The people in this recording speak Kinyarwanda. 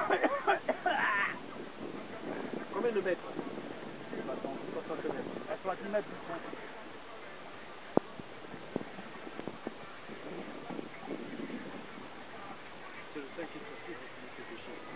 Combien de mètres? Attends, 60 mètres. À 60 mètres, C'est le 5 qui se fait chier.